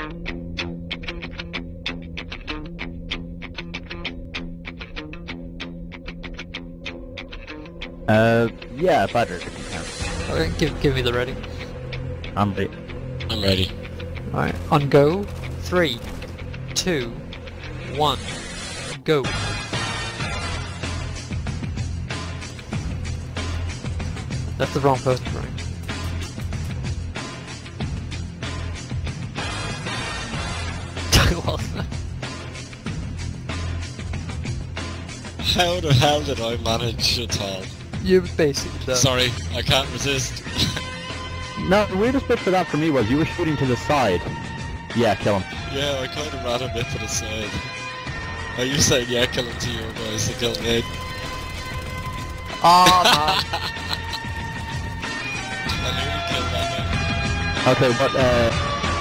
Yeah, butter if you can. Okay, give me the ready. I'm ready. I'm ready. Alright, on go. 3, 2, 1, go. That's the wrong person, right? How the hell did I manage at all? You basically done. Sorry, I can't resist. No, the weirdest bit for that for me was you were shooting to the side. Yeah, kill him. Yeah, I kind of ran a bit to the side. Are you saying yeah, kill him to you guys to kill me? Oh man. I nearly killed that guy. Okay, but